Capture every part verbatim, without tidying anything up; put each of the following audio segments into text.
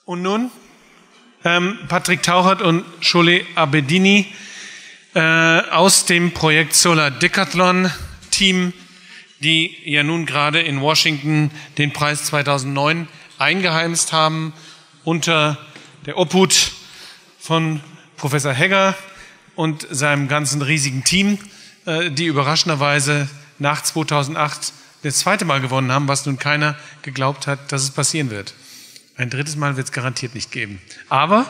Und nun ähm, Patrick Tauchert und Shole Abedini äh, aus dem Projekt Solar Decathlon Team, die ja nun gerade in Washington den Preis zweitausendneun eingeheimst haben unter der Obhut von Professor Hegger und seinem ganzen riesigen Team, äh, die überraschenderweise nach zweitausendacht das zweite Mal gewonnen haben, was nun keiner geglaubt hat, dass es passieren wird. Ein drittes Mal wird es garantiert nicht geben. Aber,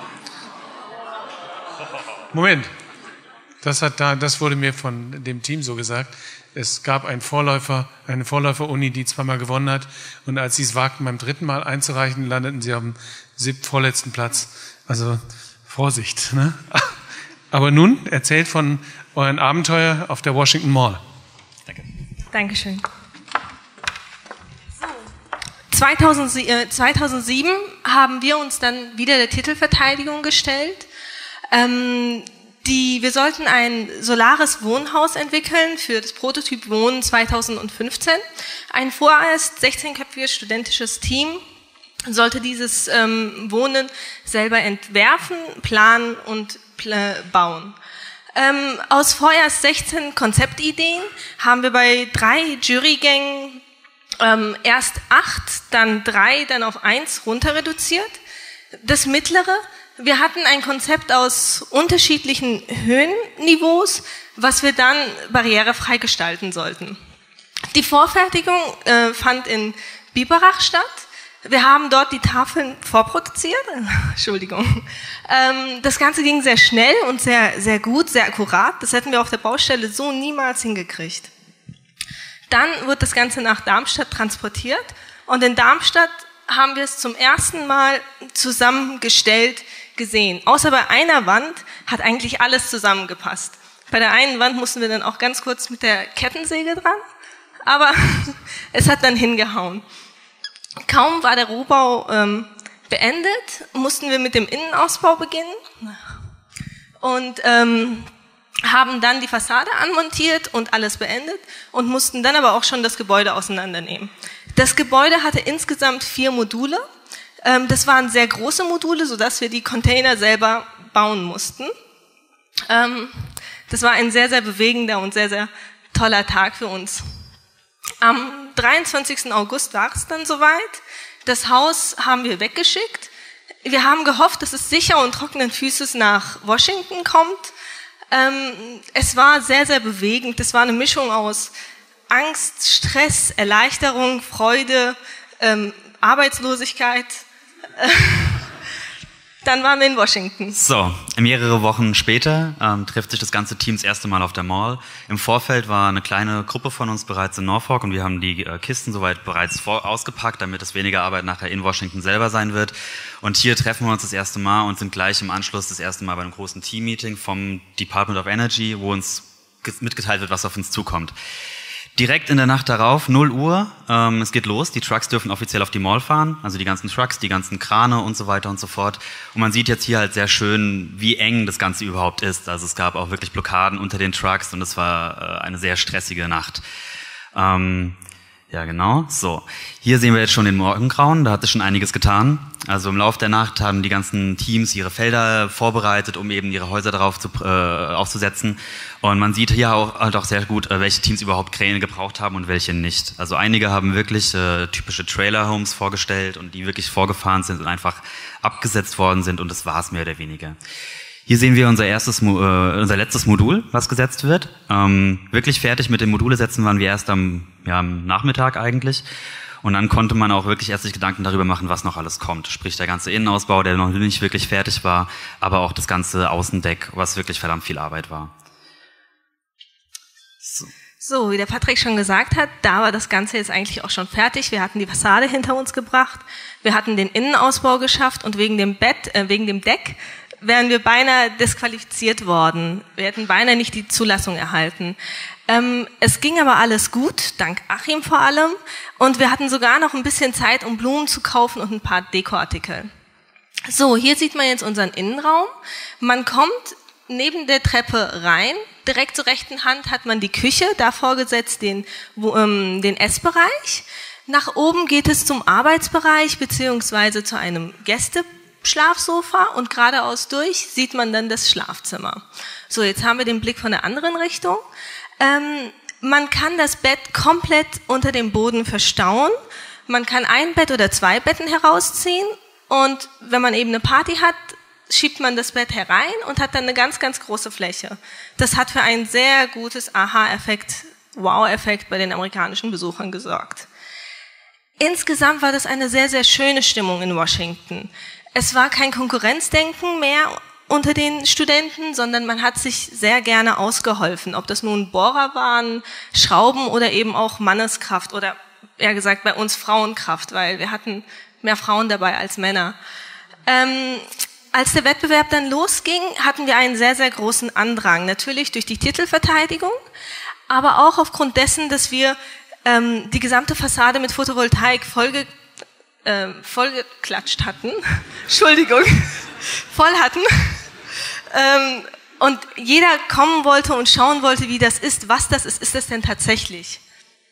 Moment, das, hat da, das wurde mir von dem Team so gesagt. Es gab einen Vorläufer, eine Vorläufer-Uni, die zweimal gewonnen hat. Und als sie es wagten, beim dritten Mal einzureichen, landeten sie auf dem siebten vorletzten Platz. Also Vorsicht. Ne? Aber nun erzählt von euren Abenteuer auf der Washington Mall. Danke. Dankeschön. zweitausendsieben haben wir uns dann wieder der Titelverteidigung gestellt. Ähm, die, wir sollten ein solares Wohnhaus entwickeln für das Prototyp Wohnen zweitausendfünfzehn. Ein vorerst sechzehnköpfiges studentisches Team sollte dieses ähm, Wohnen selber entwerfen, planen und pl- bauen. Ähm, aus vorerst sechzehn Konzeptideen haben wir bei drei Jurygängen Ähm, erst acht, dann drei, dann auf eins runter reduziert. Das mittlere, wir hatten ein Konzept aus unterschiedlichen Höhenniveaus, was wir dann barrierefrei gestalten sollten. Die Vorfertigung äh, fand in Biberach statt. Wir haben dort die Tafeln vorproduziert. Entschuldigung. Ähm, das Ganze ging sehr schnell und sehr, sehr gut, sehr akkurat. Das hätten wir auf der Baustelle so niemals hingekriegt. Dann wird das Ganze nach Darmstadt transportiert und in Darmstadt haben wir es zum ersten Mal zusammengestellt gesehen. Außer bei einer Wand hat eigentlich alles zusammengepasst. Bei der einen Wand mussten wir dann auch ganz kurz mit der Kettensäge dran, aber es hat dann hingehauen. Kaum war der Rohbau ähm, beendet, mussten wir mit dem Innenausbau beginnen und ähm, haben dann die Fassade anmontiert und alles beendet und mussten dann aber auch schon das Gebäude auseinandernehmen. Das Gebäude hatte insgesamt vier Module. Ähm, das waren sehr große Module, sodass wir die Container selber bauen mussten. Ähm, das war ein sehr, sehr bewegender und sehr, sehr toller Tag für uns. Am dreiundzwanzigsten August war es dann soweit. Das Haus haben wir weggeschickt. Wir haben gehofft, dass es sicher und trockenen Füßes nach Washington kommt. Ähm, es war sehr, sehr bewegend. Es war eine Mischung aus Angst, Stress, Erleichterung, Freude, ähm, Arbeitslosigkeit. Äh, dann waren wir in Washington. So, mehrere Wochen später ähm, trifft sich das ganze Team das erste Mal auf der Mall. Im Vorfeld war eine kleine Gruppe von uns bereits in Norfolk und wir haben die äh, Kisten soweit bereits vor, ausgepackt, damit es weniger Arbeit nachher in Washington selber sein wird. Und hier treffen wir uns das erste Mal und sind gleich im Anschluss das erste Mal bei einem großen Team-Meeting vom Department of Energy, wo uns mitgeteilt wird, was auf uns zukommt. Direkt in der Nacht darauf, null Uhr, ähm, es geht los, die Trucks dürfen offiziell auf die Mall fahren, also die ganzen Trucks, die ganzen Krane und so weiter und so fort. Und man sieht jetzt hier halt sehr schön, wie eng das Ganze überhaupt ist. Also es gab auch wirklich Blockaden unter den Trucks und es war äh, eine sehr stressige Nacht. Ähm, ja, genau. So, hier sehen wir jetzt schon den Morgengrauen, da hat sich schon einiges getan. Also im Laufe der Nacht haben die ganzen Teams ihre Felder vorbereitet, um eben ihre Häuser darauf zu, äh, aufzusetzen. Und man sieht hier auch, halt auch sehr gut, äh, welche Teams überhaupt Kräne gebraucht haben und welche nicht. Also einige haben wirklich äh, typische Trailer-Homes vorgestellt und die wirklich vorgefahren sind und einfach abgesetzt worden sind und das war es mehr oder weniger. Hier sehen wir unser erstes, äh, unser letztes Modul, was gesetzt wird. Ähm, wirklich fertig mit dem Module setzen waren wir erst am, ja, am Nachmittag eigentlich. Und dann konnte man auch wirklich erst sich Gedanken darüber machen, was noch alles kommt. Sprich der ganze Innenausbau, der noch nicht wirklich fertig war, aber auch das ganze Außendeck, was wirklich verdammt viel Arbeit war. So. So, wie der Patrick schon gesagt hat, da war das Ganze jetzt eigentlich auch schon fertig. Wir hatten die Fassade hinter uns gebracht, wir hatten den Innenausbau geschafft und wegen dem Bett, äh, wegen dem Deck wären wir beinahe disqualifiziert worden. Wir hätten beinahe nicht die Zulassung erhalten. Ähm, es ging aber alles gut, dank Achim vor allem. Und wir hatten sogar noch ein bisschen Zeit, um Blumen zu kaufen und ein paar Dekoartikel. So, hier sieht man jetzt unseren Innenraum. Man kommt neben der Treppe rein. Direkt zur rechten Hand hat man die Küche, davor gesetzt den, wo, ähm, den Essbereich. Nach oben geht es zum Arbeitsbereich beziehungsweise zu einem Gäste Schlafsofa und geradeaus durch sieht man dann das Schlafzimmer. So, jetzt haben wir den Blick von der anderen Richtung. Ähm, man kann das Bett komplett unter dem Boden verstauen. Man kann ein Bett oder zwei Betten herausziehen und wenn man eben eine Party hat, schiebt man das Bett herein und hat dann eine ganz, ganz große Fläche. Das hat für ein sehr gutes Aha-Effekt, Wow-Effekt bei den amerikanischen Besuchern gesorgt. Insgesamt war das eine sehr, sehr schöne Stimmung in Washington. Es war kein Konkurrenzdenken mehr unter den Studenten, sondern man hat sich sehr gerne ausgeholfen, ob das nun Bohrer waren, Schrauben oder eben auch Manneskraft oder eher gesagt bei uns Frauenkraft, weil wir hatten mehr Frauen dabei als Männer. Ähm, als der Wettbewerb dann losging, hatten wir einen sehr, sehr großen Andrang, natürlich durch die Titelverteidigung, aber auch aufgrund dessen, dass wir ähm, die gesamte Fassade mit Photovoltaik vollge Äh, vollgeklatscht hatten, Entschuldigung, voll hatten ähm, und jeder kommen wollte und schauen wollte, wie das ist, was das ist, ist das denn tatsächlich?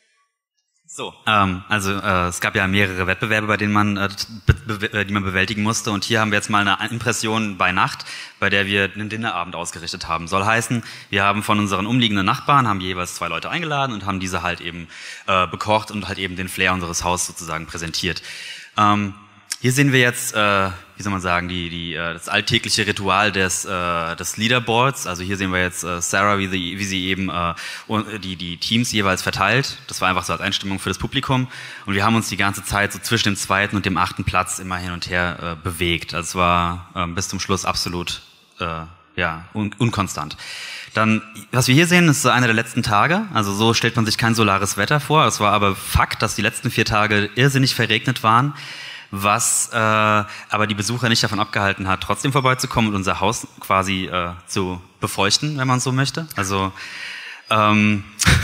So, ähm, also äh, es gab ja mehrere Wettbewerbe, bei denen man, äh, be be die man bewältigen musste und hier haben wir jetzt mal eine Impression bei Nacht, bei der wir einen Dinnerabend ausgerichtet haben. Soll heißen, wir haben von unseren umliegenden Nachbarn, haben jeweils zwei Leute eingeladen und haben diese halt eben äh, bekocht und halt eben den Flair unseres Hauses sozusagen präsentiert. Ähm, hier sehen wir jetzt, äh, wie soll man sagen, die, die, äh, das alltägliche Ritual des, äh, des Leaderboards. Also hier sehen wir jetzt äh, Sarah, wie sie, wie sie eben äh, die, die Teams jeweils verteilt. Das war einfach so als Einstimmung für das Publikum. Und wir haben uns die ganze Zeit so zwischen dem zweiten und dem achten Platz immer hin und her äh, bewegt. Also es war äh, bis zum Schluss absolut äh, ja, un unkonstant. Dann, was wir hier sehen, ist einer der letzten Tage. Also so stellt man sich kein solares Wetter vor. Es war aber Fakt, dass die letzten vier Tage irrsinnig verregnet waren, was äh, aber die Besucher nicht davon abgehalten hat, trotzdem vorbeizukommen und unser Haus quasi äh, zu befeuchten, wenn man so möchte. Also ähm,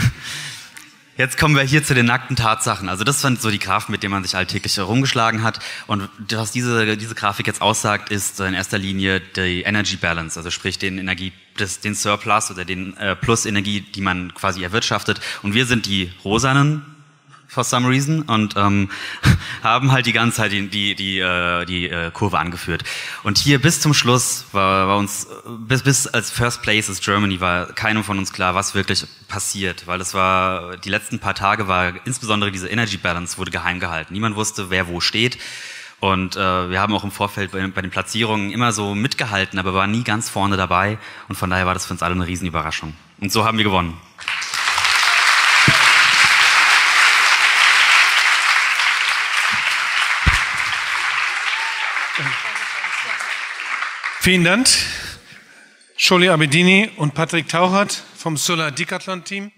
jetzt kommen wir hier zu den nackten Tatsachen. Also das sind so die Graphen, mit denen man sich alltäglich herumgeschlagen hat. Und was diese, diese Grafik jetzt aussagt, ist in erster Linie die Energy Balance, also sprich den Energie, das, den Surplus oder den äh, Plus-Energie, die man quasi erwirtschaftet. Und wir sind die rosanen, for some reason, und ähm, haben halt die ganze Zeit die, die, die, äh, die äh, Kurve angeführt. Und hier bis zum Schluss war, war uns, bis, bis als First Place as Germany war keinem von uns klar, was wirklich passiert, weil es war, die letzten paar Tage war insbesondere diese Energy Balance wurde geheim gehalten. Niemand wusste, wer wo steht. Und äh, wir haben auch im Vorfeld bei, bei den Platzierungen immer so mitgehalten, aber waren nie ganz vorne dabei. Und von daher war das für uns alle eine Riesenüberraschung. Und so haben wir gewonnen. Vielen Dank, Shole Abedini und Patrick Tauchert vom Solar Decathlon Team.